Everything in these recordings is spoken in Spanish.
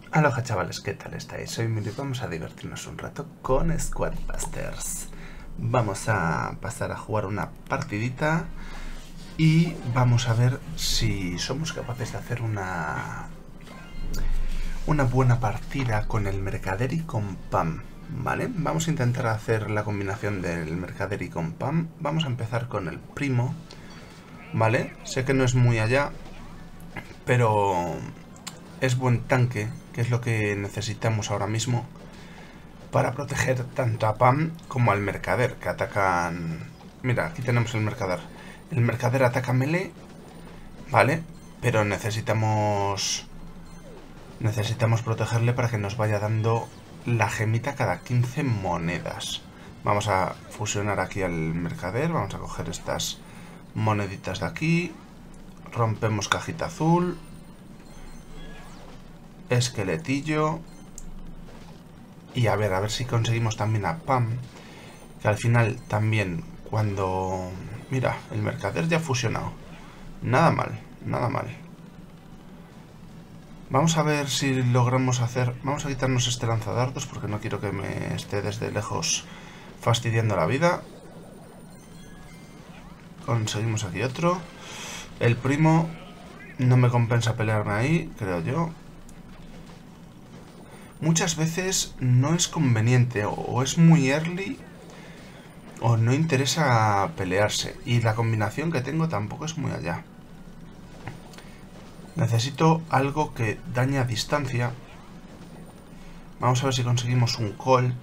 Aloha chavales, ¿qué tal estáis? Soy Mili, vamos a divertirnos un rato con Squadbusters. Vamos a pasar a jugar una partidita y vamos a ver si somos capaces de hacer una buena partida con el Mercader y con Pam, ¿vale? Vamos a intentar hacer la combinación del Mercader y con Pam. Vamos a empezar con el primo, ¿vale? Sé que no es muy allá, pero es buen tanque, que es lo que necesitamos ahora mismo para proteger tanto a Pam como al Mercader, que atacan... Mira, aquí tenemos el Mercader. El Mercader ataca melee, ¿vale? Pero necesitamos protegerle para que nos vaya dando la gemita cada 15 monedas. Vamos a fusionar aquí al Mercader, vamos a coger estas moneditas de aquí, rompemos cajita azul, esqueletillo, y a ver si conseguimos también a Pam, que al final también cuando... Mira, el Mercader ya ha fusionado. Nada mal, nada mal. Vamos a ver si logramos hacer... Vamos a quitarnos este lanzadardos porque no quiero que me esté desde lejos fastidiando la vida. Conseguimos aquí otro. El primo no me compensa pelearme ahí, creo yo. Muchas veces no es conveniente, o es muy early o no interesa pelearse. Y la combinación que tengo tampoco es muy allá. Necesito algo que dañe a distancia. Vamos a ver si conseguimos un Colt.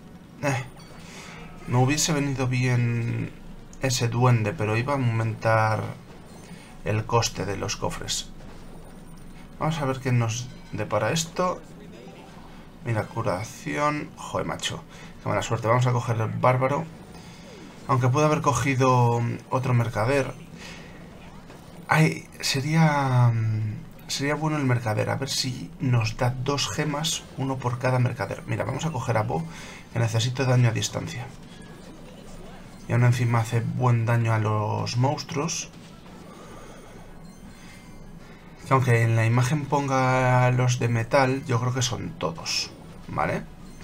Me hubiese venido bien ese duende, pero iba a aumentar el coste de los cofres. Vamos a ver qué nos depara esto. Mira, curación... Joder, macho. Qué mala suerte. Vamos a coger el bárbaro. Aunque puedo haber cogido otro mercader. Ay, sería bueno el mercader. A ver si nos da 2 gemas, uno por cada mercader. Mira, vamos a coger a Bo, que necesito daño a distancia. Y aún encima hace buen daño a los monstruos. Que aunque en la imagen ponga los de metal, yo creo que son todos, ¿vale?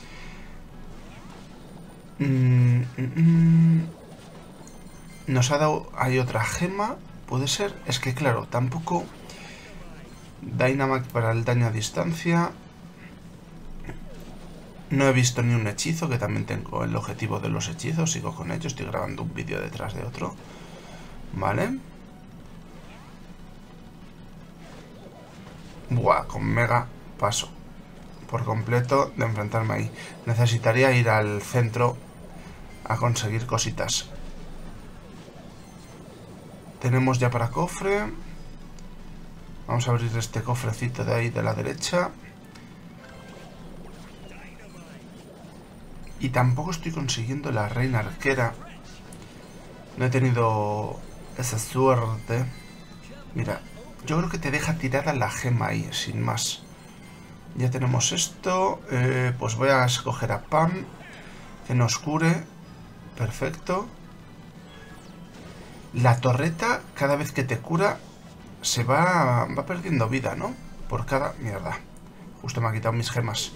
Nos ha dado... Hay otra gema, puede ser. Es que claro, tampoco... Dynamite para el daño a distancia. No he visto ni un hechizo, que también tengo el objetivo de los hechizos. Sigo con ellos, estoy grabando un vídeo detrás de otro. ¿Vale? Buah, con Mega paso por completo de enfrentarme ahí. Necesitaría ir al centro a conseguir cositas. Tenemos ya para cofre. Vamos a abrir este cofrecito de ahí de la derecha. Y tampoco estoy consiguiendo la reina arquera. No he tenido esa suerte. Mira, yo creo que te deja tirada la gema ahí, sin más. Ya tenemos esto. Pues voy a escoger a Pam, que nos cure. Perfecto. La torreta, cada vez que te cura, se va perdiendo vida, ¿no? Por cada... Mierda. Justo me ha quitado mis gemas.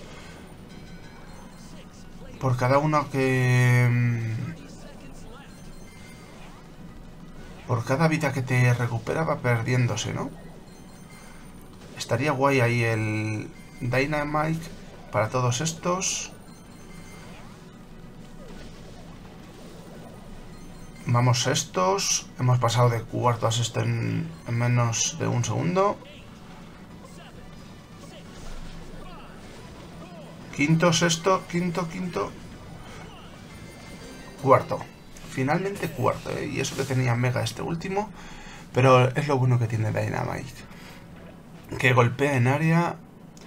Por cada uno que... Por cada vida que te recupera va perdiéndose, ¿no? Estaría guay ahí el Dynamite para todos estos. Vamos a estos. Hemos pasado de cuarto a sexto en menos de un segundo. Quinto, sexto, quinto. Cuarto. Finalmente cuarto, ¿eh? Y eso que tenía Mega este último. Pero es lo bueno que tiene Dynamite. Que golpea en área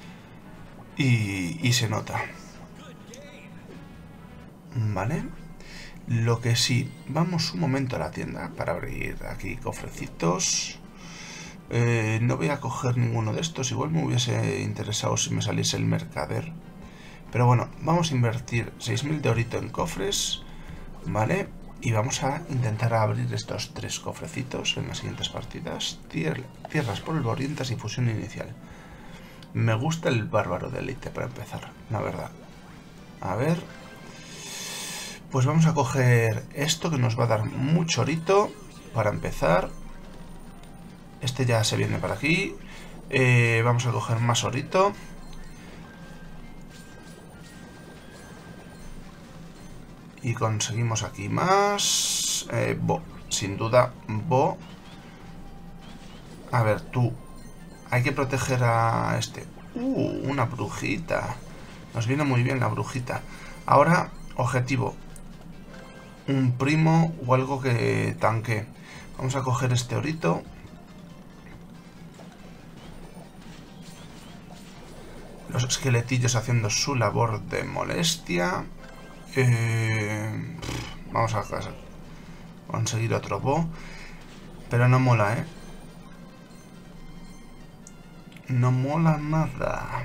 y se nota. Vale. Lo que sí, vamos un momento a la tienda para abrir aquí cofrecitos. No voy a coger ninguno de estos. Igual me hubiese interesado si me saliese el mercader. Pero bueno, vamos a invertir 6.000 de orito en cofres. Vale. Y vamos a intentar abrir estos 3 cofrecitos en las siguientes partidas. Tierras polvorientas y fusión inicial. Me gusta el bárbaro de élite para empezar, la verdad. A ver. Pues vamos a coger esto que nos va a dar mucho orito para empezar. Este ya se viene para aquí. Vamos a coger más orito. Y conseguimos aquí más. Bo, sin duda, Bo. A ver, tú. Hay que proteger a este. Una brujita. Nos viene muy bien la brujita. Ahora, objetivo. Un primo o algo que tanque. Vamos a coger este orito. Los esqueletillos haciendo su labor de molestia. Vamos a conseguir otro bo. Pero no mola, ¿eh? No mola nada.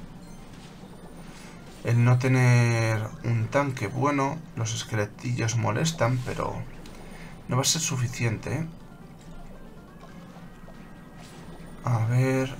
El no tener un tanque bueno. Los esqueletillos molestan, pero no va a ser suficiente, ¿eh? A ver.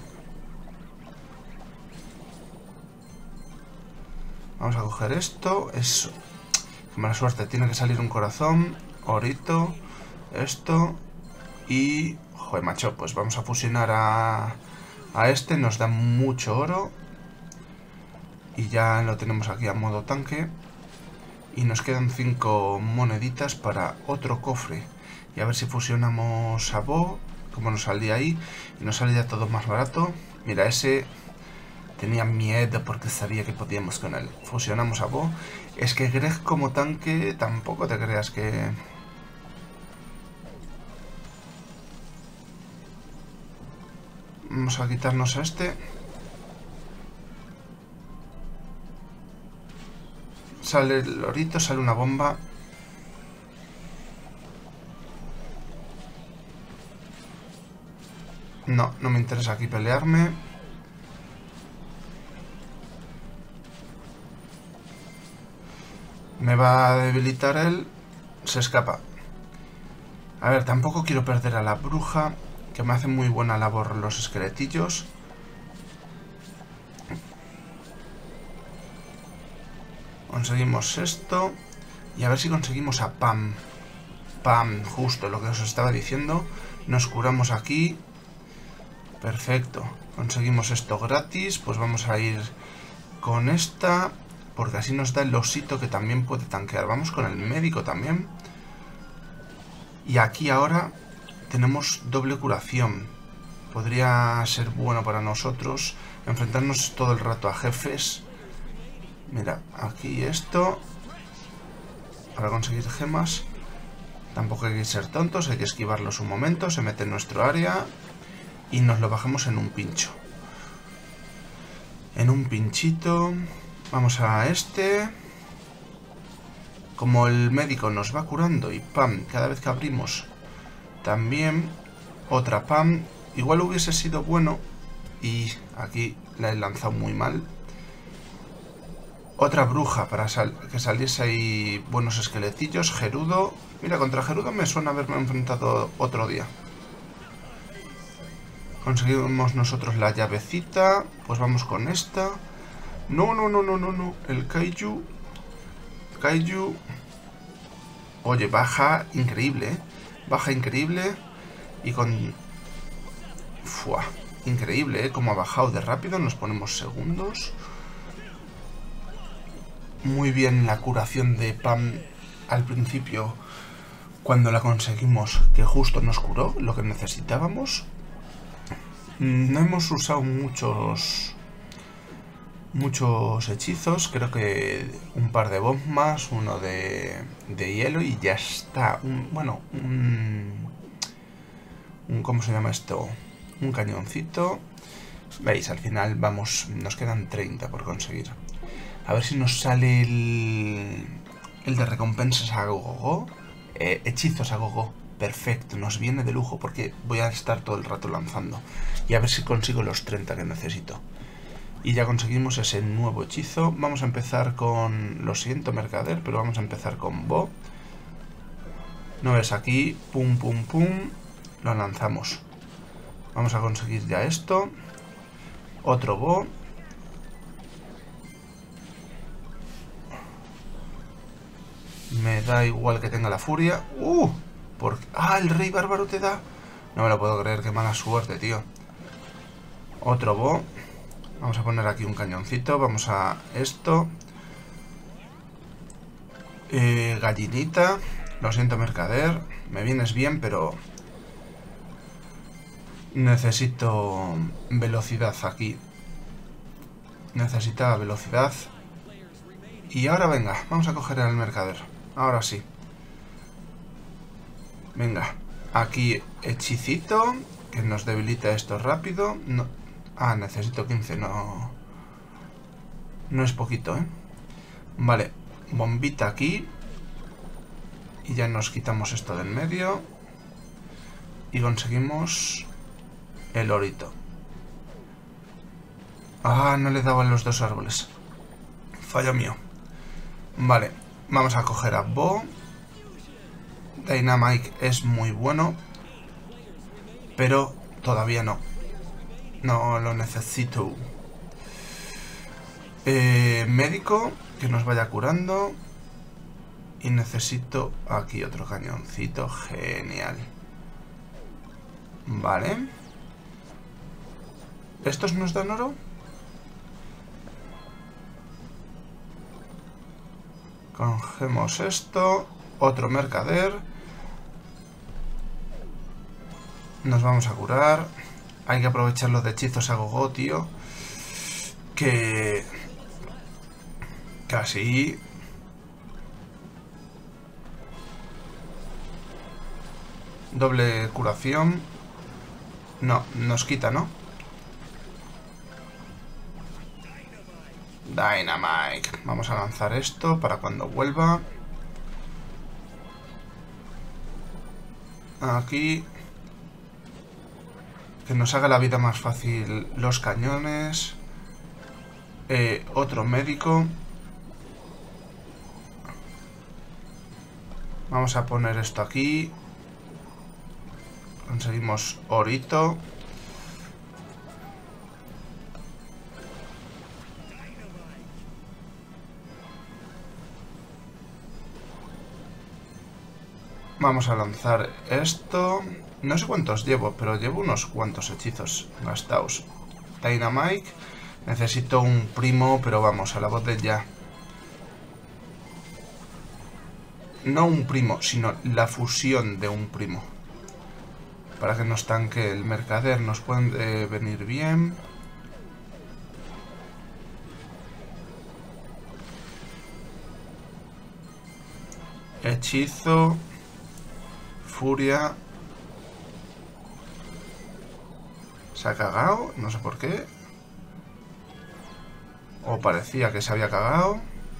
Vamos a coger esto. Eso. Qué mala suerte. Tiene que salir un corazón. Orito. Esto. Y... joder, macho. Pues vamos a fusionar a este. Nos da mucho oro. Y ya lo tenemos aquí a modo tanque. Y nos quedan 5 moneditas para otro cofre. Y a ver si fusionamos a Bo. Como nos salía ahí. Y nos salía todo más barato. Mira, ese... tenía miedo porque sabía que podíamos con él. Fusionamos a Bo. Es que Greg como tanque tampoco te creas que... Vamos a quitarnos a este. Sale el lorito, sale una bomba. No, no me interesa aquí pelearme. Me va a debilitar él. Se escapa. A ver, tampoco quiero perder a la bruja, que me hace muy buena labor los esqueletillos. Conseguimos esto. Y a ver si conseguimos a Pam. Pam, justo lo que os estaba diciendo. Nos curamos aquí. Perfecto. Conseguimos esto gratis. Pues vamos a ir con esta, porque así nos da el osito que también puede tanquear. Vamos con el médico también. Y aquí ahora tenemos doble curación. Podría ser bueno para nosotros enfrentarnos todo el rato a jefes. Mira, aquí esto. Para conseguir gemas. Tampoco hay que ser tontos, hay que esquivarlos un momento. Se mete en nuestro área y nos lo bajamos en un pincho. En un pinchito. Vamos a este. Como el médico nos va curando y pam, cada vez que abrimos también otra pam. Igual hubiese sido bueno y aquí la he lanzado muy mal. Otra bruja para que saliese ahí buenos esqueletillos. Gerudo. Mira, contra Gerudo me suena haberme enfrentado otro día. Conseguimos nosotros la llavecita. Pues vamos con esta. No. El Kaiju. Kaiju. Oye, baja increíble, ¿eh? Baja increíble. Y con... Fua. Increíble, ¿eh? Como ha bajado de rápido. Nos ponemos segundos. Muy bien la curación de Pam al principio. Cuando la conseguimos, que justo nos curó lo que necesitábamos. No hemos usado muchos hechizos. Creo que un par de bombas, uno de hielo y ya está. ¿Cómo se llama esto? Un cañoncito. Veis, al final vamos, nos quedan 30 por conseguir. A ver si nos sale el de recompensas a gogo. Hechizos a gogo. Perfecto, nos viene de lujo porque voy a estar todo el rato lanzando. Y a ver si consigo los 30 que necesito. Y ya conseguimos ese nuevo hechizo. Vamos a empezar con... Lo siento, mercader, pero vamos a empezar con Bo. ¿No ves? Aquí, pum, pum, pum. Lo lanzamos. Vamos a conseguir ya esto. Otro bo. Me da igual que tenga la furia. ¡Ah! El rey bárbaro te da. No me lo puedo creer, qué mala suerte, tío. Otro bo. Vamos a poner aquí un cañoncito. Vamos a esto. Gallinita. Lo siento, mercader. Me vienes bien, pero... necesito velocidad aquí. Necesitaba velocidad. Y ahora venga, vamos a coger al mercader. Ahora sí. Venga. Aquí hechicito. Que nos debilita esto rápido. No. Ah, necesito 15. No. No es poquito, ¿eh? Vale. Bombita aquí. Y ya nos quitamos esto de en medio. Y conseguimos el orito. Ah, no le daban los dos árboles. Fallo mío. Vale, vamos a coger a Bo. Dynamite es muy bueno. Pero todavía no. No lo necesito. Médico, que nos vaya curando. Y necesito aquí otro cañoncito. Genial. Vale. ¿Estos nos dan oro? Cogemos esto. Otro mercader. Nos vamos a curar. Hay que aprovechar los de hechizos a gogo, tío. Que... casi... doble curación. No, nos quita, ¿no? Dynamite. Vamos a lanzar esto para cuando vuelva. Aquí. Que nos haga la vida más fácil los cañones. Otro médico. Vamos a poner esto aquí. Conseguimos orito. Vamos a lanzar esto. No sé cuántos llevo, pero llevo unos cuantos hechizos gastados. Dynamite. Necesito un primo, pero vamos, a la voz de ya. No un primo, sino la fusión de un primo. Para que nos tanque el mercader. Nos puede venir bien. Hechizo. Furia. ¿Se ha cagado? No sé por qué. O parecía que se había cagado.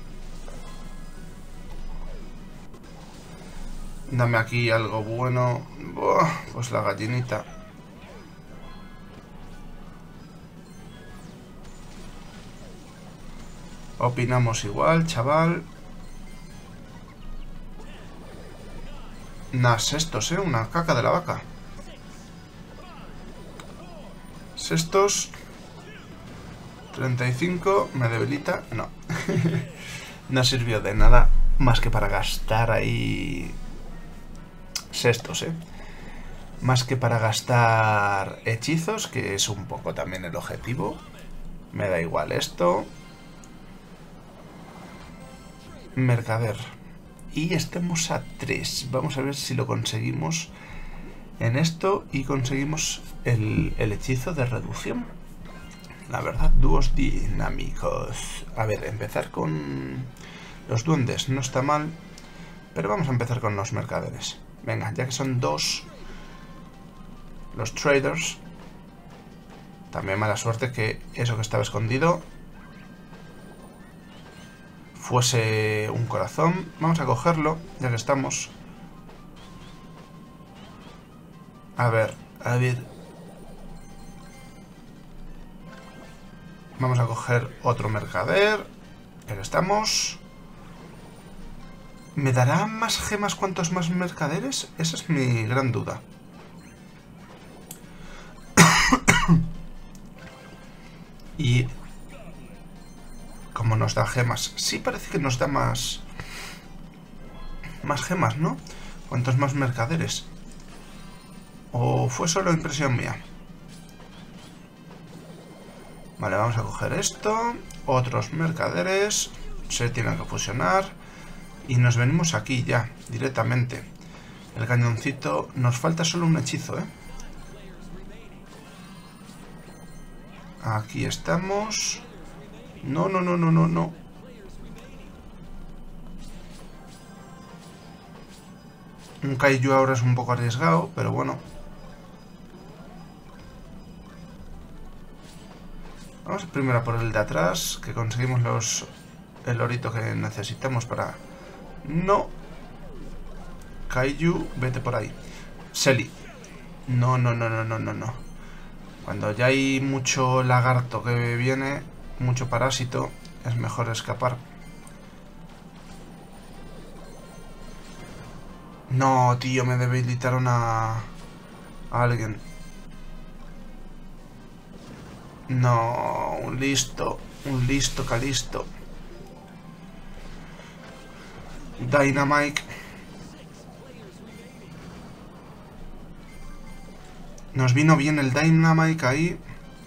Dame aquí algo bueno. Buah, pues la gallinita. Opinamos igual, chaval. Sextos, una caca de la vaca. Sextos. 35. Me debilita. No. No sirvió de nada más que para gastar ahí... Sextos, más que para gastar hechizos, que es un poco también el objetivo. Me da igual esto. Mercader. Y estemos a 3. Vamos a ver si lo conseguimos en esto y conseguimos el hechizo de reducción. La verdad, dúos dinámicos. A ver, empezar con los duendes no está mal, pero vamos a empezar con los mercaderes. Venga, ya que son dos los traders. También mala suerte que eso que estaba escondido fuese un corazón. Vamos a cogerlo, ya que estamos. A ver. Vamos a coger otro mercader, ya que estamos. ¿Me dará más gemas cuantos más mercaderes? Esa es mi gran duda. Y como nos da gemas, sí parece que nos da más gemas, ¿no? Cuantos más mercaderes. ¿O fue solo impresión mía? Vale, vamos a coger esto. Otros mercaderes. Se tienen que fusionar. Y nos venimos aquí ya, directamente. El cañoncito. Nos falta solo un hechizo, ¿eh? Aquí estamos. No, no, no, no, no, no. Un Kaiju ahora es un poco arriesgado, pero bueno. Vamos primero a por el de atrás, que conseguimos el orito que necesitamos para... No. Kaiju, vete por ahí. Selly. No, no, no, no, no, no, no. Cuando ya hay mucho lagarto que viene, mucho parásito, es mejor escapar. No, tío, me debilitaron a alguien. No, un listo Calisto. Dynamite. Nos vino bien el Dynamite ahí.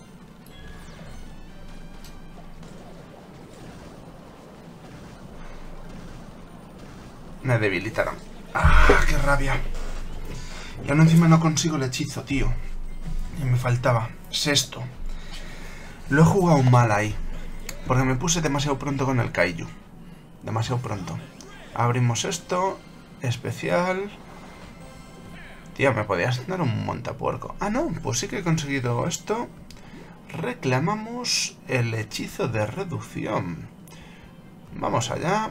Me debilitaron. ¡Ah, qué rabia! Y aún encima no consigo el hechizo, tío. Y me faltaba. Sexto. Lo he jugado mal ahí. Porque me puse demasiado pronto con el Kaiju. Demasiado pronto. Abrimos esto. Especial. Tío, me podías dar un montapuerco. Ah, no, pues sí que he conseguido esto. Reclamamos el hechizo de reducción. Vamos allá.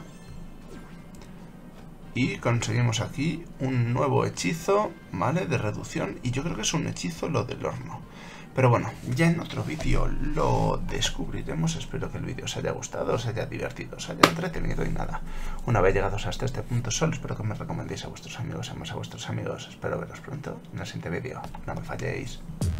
Y conseguimos aquí un nuevo hechizo, ¿vale? De reducción. Y yo creo que es un hechizo lo del horno. Pero bueno, ya en otro vídeo lo descubriremos. Espero que el vídeo os haya gustado, os haya divertido, os haya entretenido y nada. Una vez llegados hasta este punto solo, espero que me recomendéis a vuestros amigos, a vuestros amigos. Espero veros pronto en el siguiente vídeo. No me falléis.